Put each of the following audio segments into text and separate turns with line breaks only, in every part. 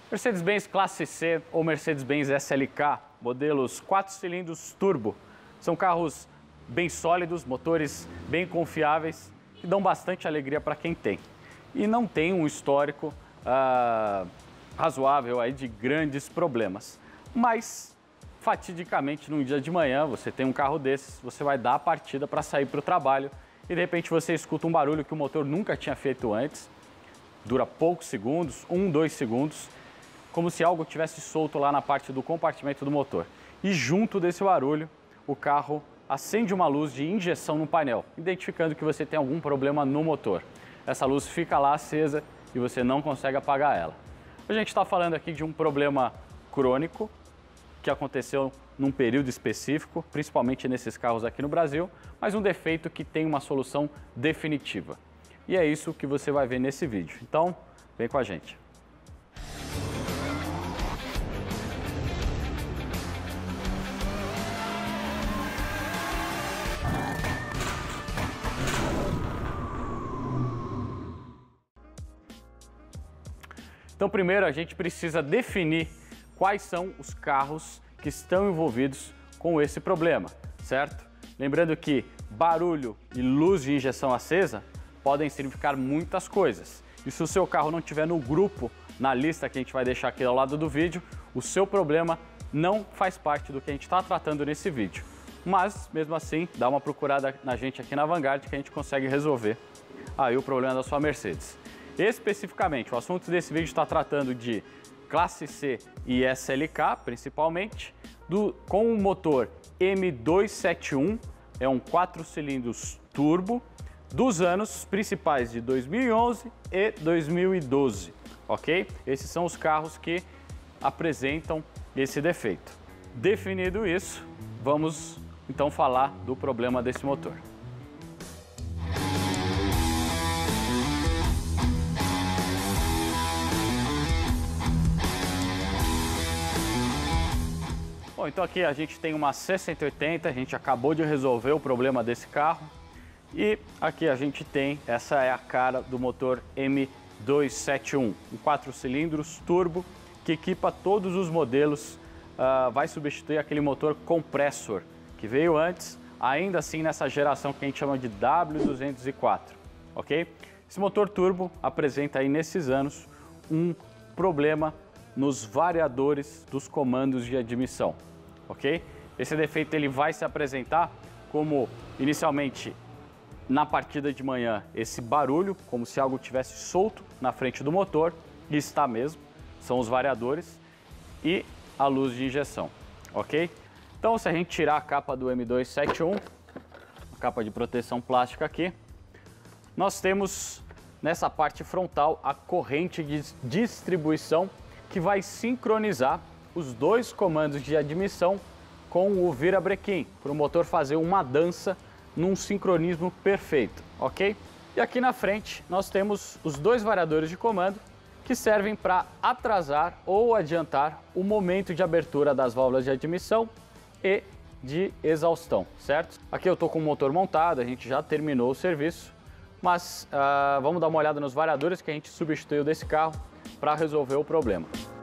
Mercedes-Benz Classe C ou Mercedes-Benz SLK, modelos 4 cilindros turbo, são carros bem sólidos, motores bem confiáveis, que dão bastante alegria para quem tem. E não tem um histórico razoável aí de grandes problemas. Mas, fatidicamente, num dia de manhã, você tem um carro desses, você vai dar a partida para sair para o trabalho e de repente você escuta um barulho que o motor nunca tinha feito antes, dura poucos segundos, 1, 2 segundos, como se algo tivesse solto lá na parte do compartimento do motor. E junto desse barulho, o carro acende uma luz de injeção no painel, identificando que você tem algum problema no motor. Essa luz fica lá acesa e você não consegue apagar ela. A gente está falando aqui de um problema crônico que aconteceu num período específico, principalmente nesses carros aqui no Brasil, mas um defeito que tem uma solução definitiva. E é isso que você vai ver nesse vídeo. Então, vem com a gente. Então, primeiro a gente precisa definir quais são os carros que estão envolvidos com esse problema, certo? Lembrando que barulho e luz de injeção acesa podem significar muitas coisas. E se o seu carro não estiver no grupo, na lista que a gente vai deixar aqui ao lado do vídeo, o seu problema não faz parte do que a gente está tratando nesse vídeo. Mas, mesmo assim, dá uma procurada na gente aqui na Vanguard que a gente consegue resolver aí o problema da sua Mercedes. Especificamente, o assunto desse vídeo está tratando de Classe C e SLK, principalmente, com o motor M271, é um 4 cilindros turbo, dos anos principais de 2011 e 2012, ok? Esses são os carros que apresentam esse defeito. Definido isso, vamos então falar do problema desse motor. Bom, então aqui a gente tem uma C180, a gente acabou de resolver o problema desse carro. E aqui a gente tem, essa é a cara do motor M271, um 4 cilindros turbo que equipa todos os modelos, vai substituir aquele motor compressor que veio antes, ainda assim nessa geração que a gente chama de W204, ok? Esse motor turbo apresenta aí nesses anos um problema nos variadores dos comandos de admissão, ok? Esse defeito ele vai se apresentar como, inicialmente, na partida de manhã, esse barulho, como se algo tivesse solto na frente do motor, e está mesmo, são os variadores, e a luz de injeção, ok? Então, se a gente tirar a capa do M271, a capa de proteção plástica aqui, nós temos nessa parte frontal a corrente de distribuição que vai sincronizar os dois comandos de admissão com o virabrequim, para o motor fazer uma dança num sincronismo perfeito, ok? E aqui na frente nós temos os dois variadores de comando que servem para atrasar ou adiantar o momento de abertura das válvulas de admissão e de exaustão, certo? Aqui eu estou com o motor montado, a gente já terminou o serviço, mas vamos dar uma olhada nos variadores que a gente substituiu desse carro para resolver o problema.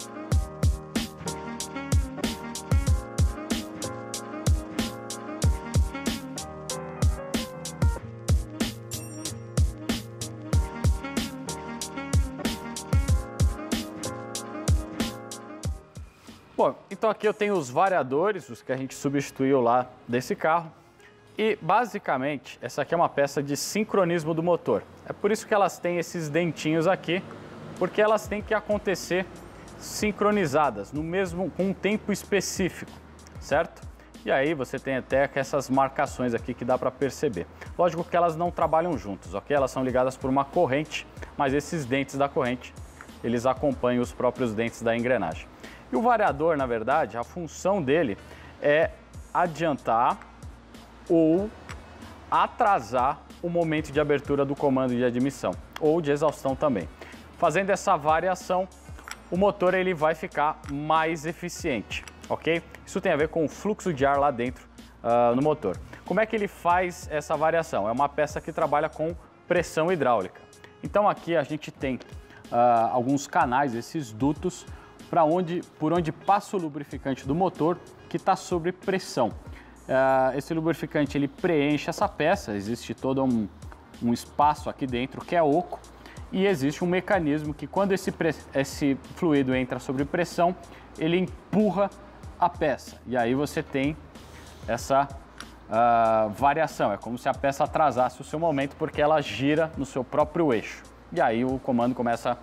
Bom, então aqui eu tenho os variadores, os que a gente substituiu lá desse carro. E basicamente, essa aqui é uma peça de sincronismo do motor. É por isso que elas têm esses dentinhos aqui, porque elas têm que acontecer sincronizadas, com um tempo específico, certo? E aí você tem até essas marcações aqui que dá para perceber. Lógico que elas não trabalham juntas, ok? Elas são ligadas por uma corrente, mas esses dentes da corrente, eles acompanham os próprios dentes da engrenagem. E o variador, na verdade, a função dele é adiantar ou atrasar o momento de abertura do comando de admissão ou de exaustão também. Fazendo essa variação, o motor ele vai ficar mais eficiente, ok? Isso tem a ver com o fluxo de ar lá dentro no motor. Como é que ele faz essa variação? É uma peça que trabalha com pressão hidráulica. Então aqui a gente tem alguns canais, esses dutos, por onde passa o lubrificante do motor, que está sob pressão. Esse lubrificante ele preenche essa peça, existe todo um espaço aqui dentro que é oco, e existe um mecanismo que quando esse fluido entra sob pressão, ele empurra a peça, e aí você tem essa variação, é como se a peça atrasasse o seu momento porque ela gira no seu próprio eixo, e aí o comando começa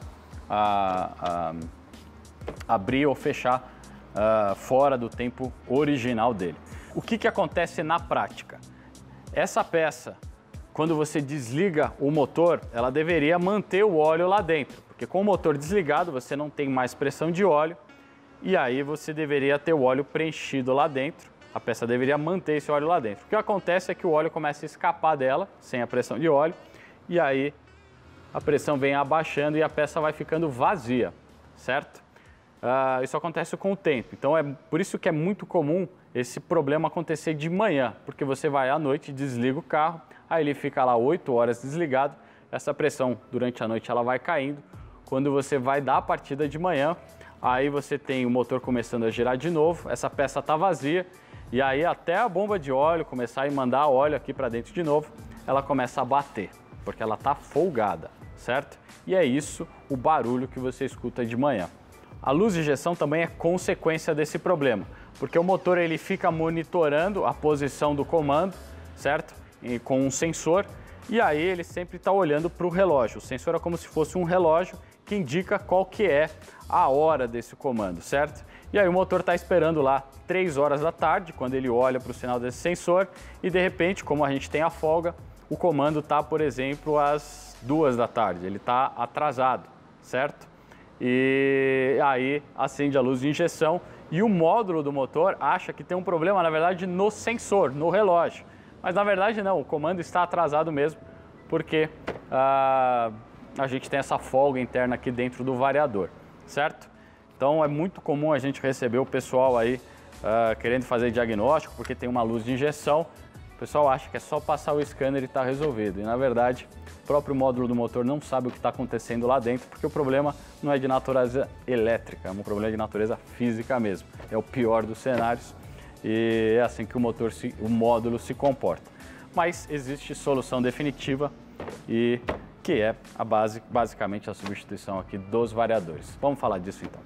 a abrir ou fechar fora do tempo original dele. O que acontece na prática? Essa peça, quando você desliga o motor, ela deveria manter o óleo lá dentro, porque com o motor desligado você não tem mais pressão de óleo e aí você deveria ter o óleo preenchido lá dentro, a peça deveria manter esse óleo lá dentro. O que acontece é que o óleo começa a escapar dela, sem a pressão de óleo, e aí a pressão vem abaixando e a peça vai ficando vazia, certo? Isso acontece com o tempo, então é por isso que é muito comum esse problema acontecer de manhã, porque você vai à noite, desliga o carro, aí ele fica lá 8 horas desligado, essa pressão durante a noite ela vai caindo, quando você vai dar a partida de manhã, aí você tem o motor começando a girar de novo, essa peça está vazia, e aí até a bomba de óleo começar a mandar óleo aqui para dentro de novo, ela começa a bater, porque ela está folgada, certo? E é isso o barulho que você escuta de manhã. A luz de injeção também é consequência desse problema, porque o motor ele fica monitorando a posição do comando, certo? E com um sensor, e aí ele sempre está olhando para o relógio. O sensor é como se fosse um relógio que indica qual que é a hora desse comando, certo? E aí o motor está esperando lá 3 horas da tarde, quando ele olha para o sinal desse sensor, e de repente, como a gente tem a folga, o comando está, por exemplo, às 2 da tarde, ele está atrasado, certo? E aí acende a luz de injeção e o módulo do motor acha que tem um problema, na verdade, no sensor, no relógio. Mas na verdade não, o comando está atrasado mesmo, porque a gente tem essa folga interna aqui dentro do variador, certo? Então é muito comum a gente receber o pessoal aí querendo fazer diagnóstico, porque tem uma luz de injeção, o pessoal acha que é só passar o scanner e está resolvido. E na verdade, o próprio módulo do motor não sabe o que está acontecendo lá dentro, porque o problema não é de natureza elétrica, é um problema de natureza física mesmo. É o pior dos cenários e é assim que o módulo se comporta. Mas existe solução definitiva e que é basicamente a substituição aqui dos variadores. Vamos falar disso então.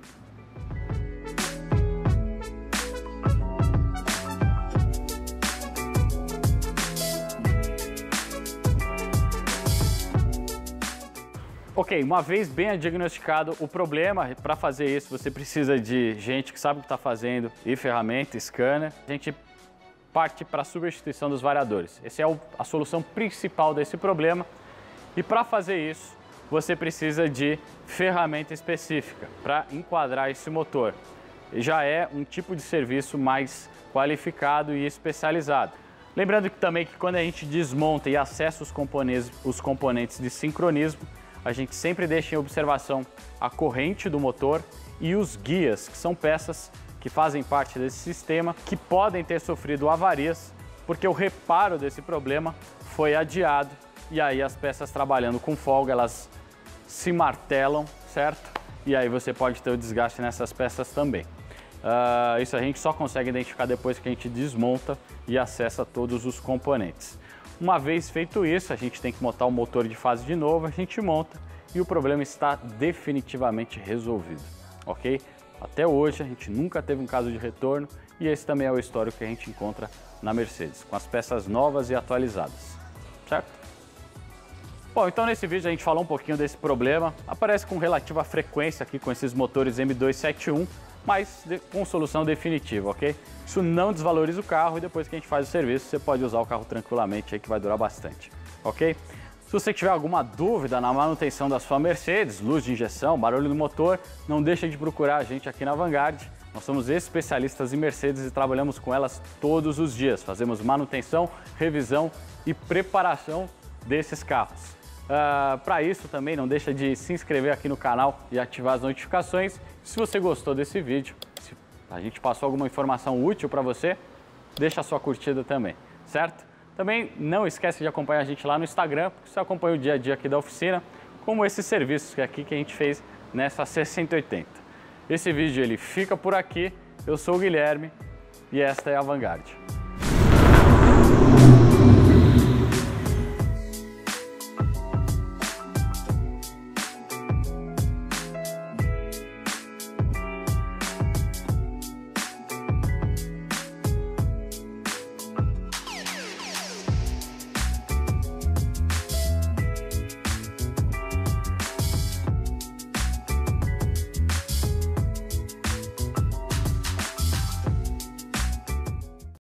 Ok, uma vez bem diagnosticado o problema, para fazer isso você precisa de gente que sabe o que está fazendo e ferramenta, scanner. A gente parte para a substituição dos variadores. Essa é a solução principal desse problema e para fazer isso você precisa de ferramenta específica para enquadrar esse motor. Já é um tipo de serviço mais qualificado e especializado. Lembrando que também que quando a gente desmonta e acessa os componentes de sincronismo, a gente sempre deixa em observação a corrente do motor e os guias, que são peças que fazem parte desse sistema, que podem ter sofrido avarias, porque o reparo desse problema foi adiado e aí as peças trabalhando com folga, elas se martelam, certo? E aí você pode ter o desgaste nessas peças também. Isso a gente só consegue identificar depois que a gente desmonta e acessa todos os componentes. Uma vez feito isso, a gente tem que montar o motor de fase de novo, a gente monta e o problema está definitivamente resolvido, ok? Até hoje a gente nunca teve um caso de retorno e esse também é o histórico que a gente encontra na Mercedes, com as peças novas e atualizadas, certo? Bom, então nesse vídeo a gente falou um pouquinho desse problema, aparece com relativa frequência aqui com esses motores M271, mas com solução definitiva, ok? Isso não desvaloriza o carro e depois que a gente faz o serviço, você pode usar o carro tranquilamente aí que vai durar bastante, ok? Se você tiver alguma dúvida na manutenção da sua Mercedes, luz de injeção, barulho do motor, não deixe de procurar a gente aqui na Vanguard. Nós somos especialistas em Mercedes e trabalhamos com elas todos os dias. Fazemos manutenção, revisão e preparação desses carros. Para isso também não deixa de se inscrever aqui no canal e ativar as notificações. Se você gostou desse vídeo, se a gente passou alguma informação útil para você, deixa a sua curtida também, certo? Também não esquece de acompanhar a gente lá no Instagram, porque você acompanha o dia a dia aqui da oficina, como esses serviços aqui que a gente fez nessa C180. Esse vídeo ele fica por aqui. Eu sou o Guilherme e esta é a Vanguard.